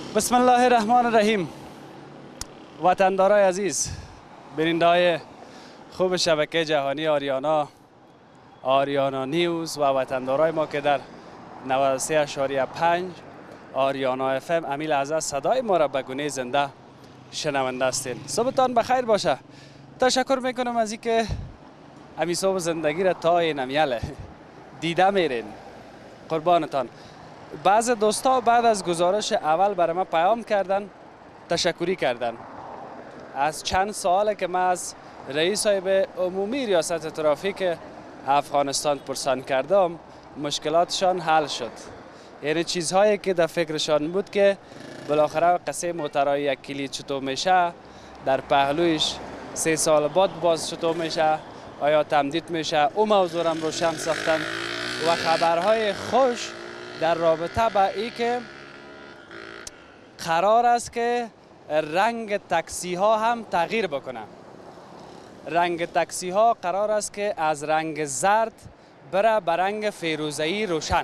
بسم الله الرحمن الرحیم. وطندارای عزیز، بیننده‌های خوب شبکه جهانی آریانا نیوز و وطندارای ما که در 93.5 آریانا اف ام امیل از صدای ما را به گونه زنده شنونده هستین. صبحتان بخیر باشه. تشکر میکنم از اینکه امی صبح زندگی را تا این امیاله دیده میرین. قربانتان. بعض دوستا بعد از گزارش اول برای ما پیام کردن، تشکری کردن. از چند ساله که من از رئیس صاحب عمومی ریاست ترافیک افغانستان پرسان کردم، مشکلاتشان حل شد. یعنی چیزهایی که در فکرشان بود که بالاخره قصه موترهای یک کلید چطور میشه، در پهلویش 3 سال بعد باز چطور میشه، آیا تمدید میشه، او موضوع را روشن ساختن و خبرهای خوش در رابطه با ای که قرار است که رنگ تاکسی ها هم تغییر بکنه. رنگ تاکسی ها قرار است که از رنگ زرد بره به رنگ فیروزه‌ای روشن.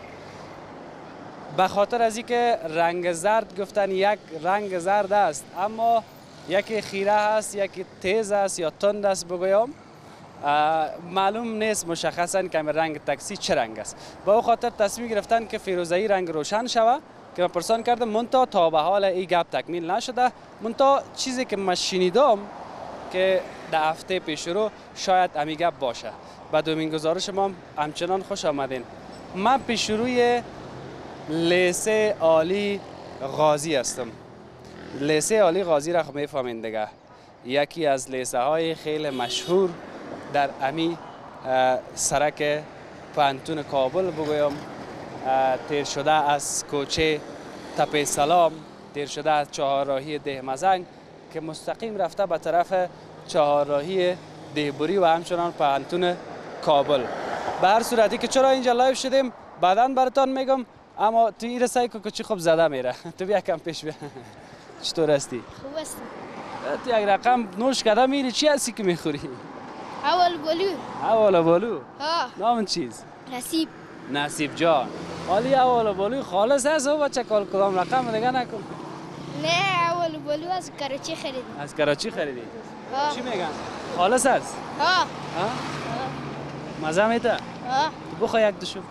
به خاطر از اینکه رنگ زرد گفتن یک رنگ زرد است، اما یکی خیره است، یکی تیز است یا تند است بگویم، معلوم نیست مشخصا که رنگ تاکسی چه رنگ است. با او خاطر تصمیم گرفتن که فیروزه‌ای رنگ روشن شود که من پرسان کردم، منتها تا به حال این گپ تکمیل نشده. منتها چیزی که من شنیدم که در هفته پیش رو شاید امی گپ باشه. با دومین گزارش ما همچنان خوش آمدین. من پیش روی لیسه عالی غازی هستم. لیسه عالی غازی را خب میفهمین دیگه، یکی از لیسه های خیلی مشهور در امی سرک پانتون کابل بگویم، تیر شده از کوچه تپه سلام، تیر شده از چهارراهی ده مزنگ که مستقیم رفته به طرف چهارراهی دهبوری و همچنان پانتون کابل. به هر صورتی که چرا اینجا لایو شدیم بعداً براتان میگم، اما تو این رسایی که چی خوب زده میره. تو بیا کم پیش بیا. چطور هستی؟ خوب هستم. تو یک رقم نوش کده میری، چی هستی که میخوری؟ اول بلو. اول بلو؟ ها. نام چیز؟ نصیب. نصیب جان. حالی اول بلو خالص هست و بچه کدام رقم دیگه نکن. نه اول بلو از کراچی خریدیم. از کراچی خریدی؟ ها. چی میگن؟ خالص هست؟ ها. ها؟ مزه میده؟ ها. تو بخواه یک دشو.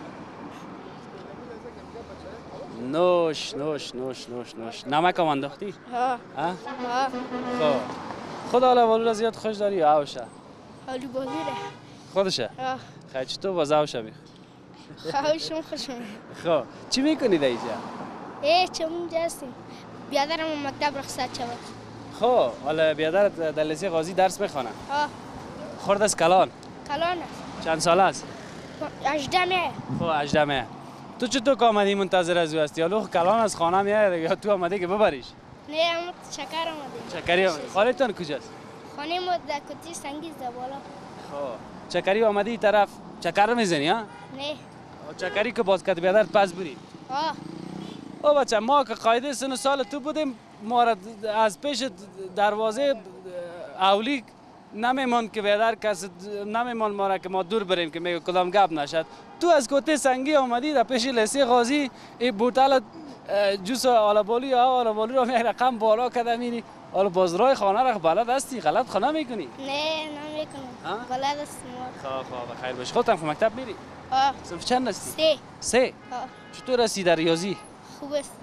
نوش نوش نوش نوش نوش. نمک هم انداختی؟ ها. ها؟ ها. خب خود حالا بلو را زیاد خوش داری یا اوشه؟ اول بلو ره. خودشه؟ ها. خیلی چطور باز اوشه میخ؟ خواهشم خوشم. خب چی میکنی در اینجا؟ چه اونجا هستیم. بیادرم مکتب رخصت شود. خب حالا بیادرت در لیسه غازی درس میخوانه؟ ها. خورد از کلان؟ کلان است. چند سال است؟ 18 مه. خب 18 مه. تو چطور که آمدی منتظر از او هستی؟ حالا کلان از خانه میاد یا تو آمدی که ببریش؟ نه اما شکر آمده. چکری آمدی؟ خالتان کجاست؟ خانه ما در کتی سنگیز در بالا. خب چکری آمدی این طرف چکر رو میزنی ها؟ نه. چکری که باز کد بیادر پس بری. ها. او بچه ما که قاعده سن و سال تو بودیم، ما را از پیش دروازه اولی نمیمان که بیادر کس نمیمان ما را که ما دور بریم که میگه کدام گپ نشد. تو از کوته سنگی آمدی در پیش لیسه غازی این بوتل جوس آلابولی یا آلابولی رو یک رقم بالا کده میری. حالا باز راه خانه را بلد هستی؟ غلط خانه میکنی؟ نه نمیکنم. بلد است ما. خواه بخیر باش. خودت هم مکتب میری؟ ها. صرف چند هستی؟ 3. 3. ها. چطور هستی در ریاضی؟ خوب است.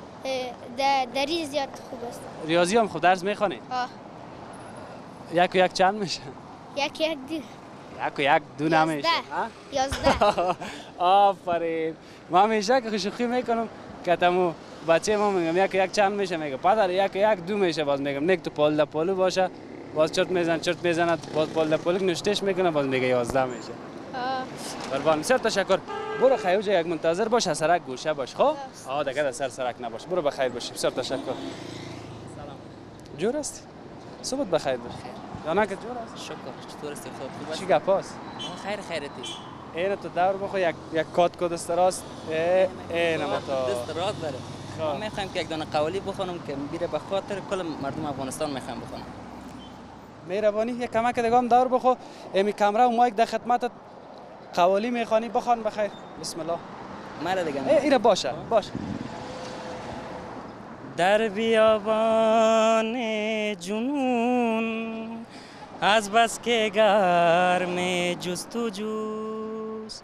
در ریاضیات خوب است. ریاضی هم خود درس میخوانی؟ ها. یک و یک چند میشه؟ یک دو. یک و یک دو نمیشه. 11. آفرین. من همیشه که خوشخویی میکنم که تمو بچه ما میگم یک و یک چند میشه، میگه پدر یک و یک دو میشه، باز میگم نک تو پول در پولو باشه، باز چرت میزنه باز پول در پولو نشتش میکنه، باز میگه 11 میشه. قربان بسیار تشکر. برو خیلی یک منتظر باش، از سرک گوشه باش. خب دیگه در سرک نباش. برو بخیر باشی. بسیار تشکر. سلام. جور هستی؟ صبح بخیر باش. یا نه که جور هست؟ شکر. چطور هستی؟ خوب چی گپ است؟ خیرتی. اینو تو دور بخو یک کد است راست. اینو تو دست راست داره. ما میخوایم که یک دانه قوالی بخونم که میره به خاطر کل مردم افغانستان میخوایم بخونم. مهربانی یک کمک دیگه هم دور بخو. امی کامرا و مایک در خدمتت قوالی میخوانی بخوان بخیر. بسم الله. مرا دیگه اینا باشه. در بیابان جنون از بس که گرم جستجوست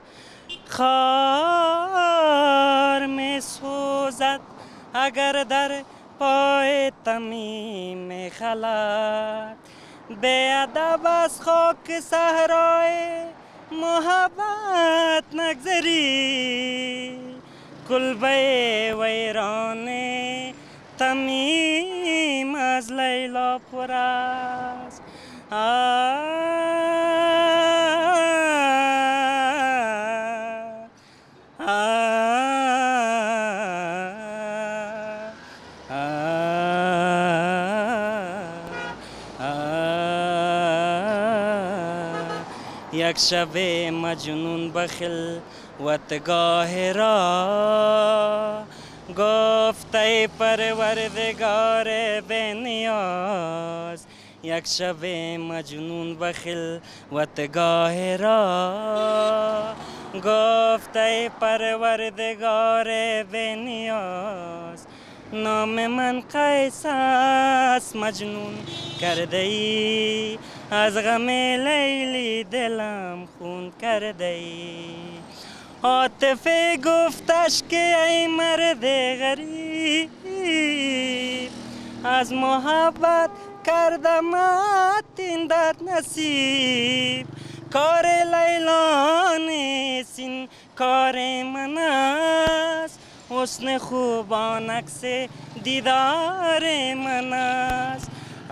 خار می سوزد اگر در پای تمیم خلد به ادب از خاک صحرای محبت نگذری کلبه ویران تمیم از لیلا پر است یک شب مجنون بخل وتگاه را گفته پروردگار به نیاز یک شب مجنون بخل وتگاه را گفته پروردگار به نیاز نام من قیس است مجنون کرده ای از غم لیلی دلم خون کرده ای عاطفه گفتش که ای مرد غریب از محبت کردمت این درد نصیب کار لیلا نیست این کار من است حسن خوبان عکس دیدار من است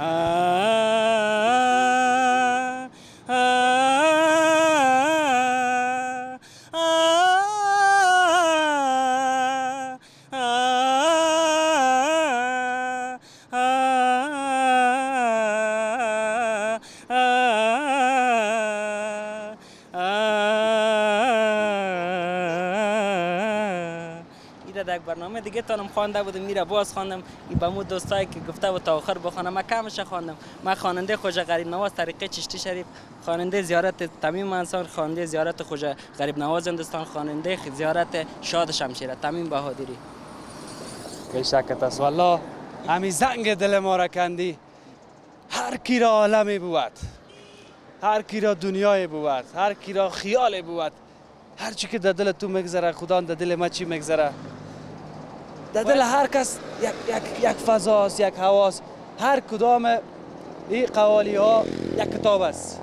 یک برنامه دیگه تانم خوانده بودم میره باز خواندم به مو دوستایی که گفته بود تا آخر بخوانم من کمش خواندم من خواننده خواجه غریب نواز طریقه چشتی شریف خواننده زیارت تمیم انصار خواننده زیارت خواجه غریب نواز هندوستان خواننده زیارت شاد شمشیره تمیم بهادری بی شکت است والله همی زنگ دل ما را کندی هر کی را عالمی بود هر کی را دنیای بود هر کی را خیال بود هر چی که در دل تو میگذره خدا در دل ما چی میگذره در دل هر کس یک فضاست یک هواست هر کدام این قوالی ها یک کتاب است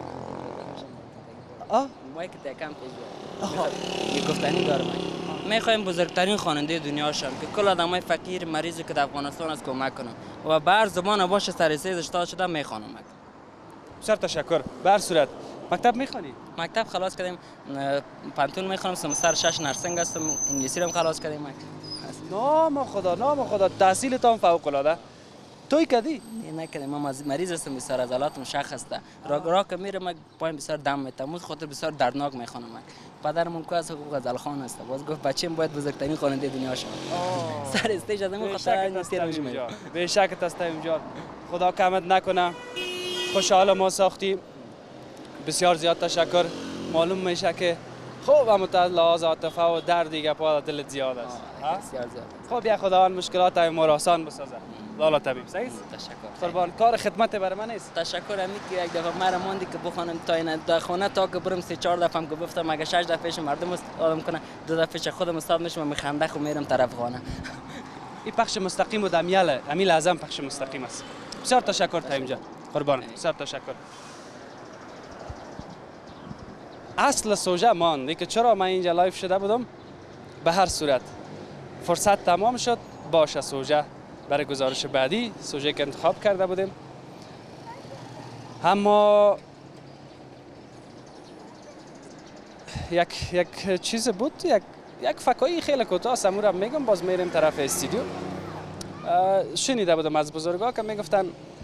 مایک تکم پیش یک گفتنی دارم میخوایم بزرگترین خواننده دنیا شم که کل آدمای فقیر مریضی که در افغانستان است کمک کنم و به هر زبان باشه سر سیزش تا شده میخوانم بسیار تشکر به هر صورت مکتب میخوانی؟ مکتب خلاص کردیم پانتون میخوانم سمستر 6 نرسنگ هستم انگلیسی رو خلاص کردیم نام خدا تحصیلتان فوق العاده توی کدی؟ نه کردیم من مریض هستم بسیار عضلاتم شخ هسته راه که میرم پایم بسیار دم میتم خاطر بسیار دردناک میخوانم پدرم اون که از حقوق غزلخوان هست باز گفت بچه‌م باید بزرگترین خواننده دنیا شه سر استیج از همون خاطر نیستم میشه به شک تستیم جان خدا کمت نکنه خوشحال ما ساختی بسیار زیاد تشکر معلوم میشه که خوب هم لحاظ عاطفه و درد دیگه پا دلت زیاد است بسیار زیاد خب یا خداوند مشکلات ما را آسان بسازه لالا طبیب صحیح تشکر قربان کار خدمت برای من نیست تشکر امی که یک دفعه مرا ماندی که بخوانم تا این در خانه تا که برم 3-4 دفعه هم گفتم اگه 6 دفعهش مردم آدم کنه 2 دفعهش خودم استاد میشم میخنده خو میرم طرف خانه این پخش مستقیم و امیل اعظم پخش مستقیم است بسیار تشکر تا اینجا قربان بسیار تشکر اصل سوژه ماند که چرا من اینجا لایف شده بودم به هر صورت فرصت تمام شد باشه سوژه برای گزارش بعدی سوژه که انتخاب کرده بودیم اما یک چیز بود یک فکایی خیلی کوتاه سمورم میگم باز میریم طرف استودیو شنیده بودم از بزرگا که میگفتن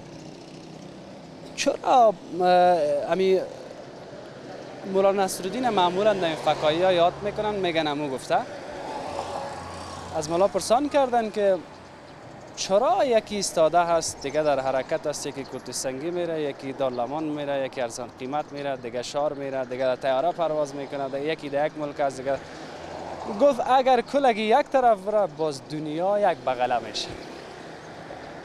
چرا امی مولانا نصرالدین معمولا در این فکایی ها یاد میکنن میگن امو گفته از مولا پرسان کردن که چرا یکی ایستاده هست دیگه در حرکت است یکی کوت سنگی میره یکی دارلمان میره یکی ارزان قیمت میره دیگه شار میره دیگه در طیاره پرواز میکنه یکی در یک ملک است دیگه گفت اگر کلگی یک طرف بره باز دنیا یک بغله میشه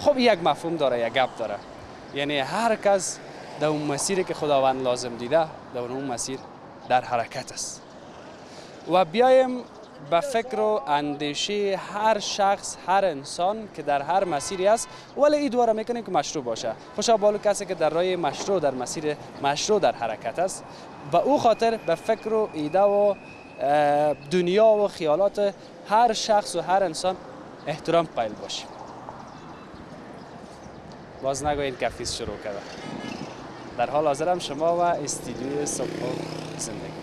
خب یک مفهوم داره، یک گپ داره. یعنی هر کس در اون مسیری که خداوند لازم دیده در اون مسیر در حرکت است. و بیایم به فکر و اندیشه هر شخص، هر انسان که در هر مسیری است، ولی این دوره میکنیم که مشروع باشه. خوشا بالو کسی که در راه مشروع، در مسیر مشروع در حرکت است، و او خاطر به فکر و ایده و دنیا و خیالات هر شخص و هر انسان احترام قائل باشیم. باز نگوین کفیز شروع کرده. در حال حاضرم شما و استودیوی صبح و زندگی.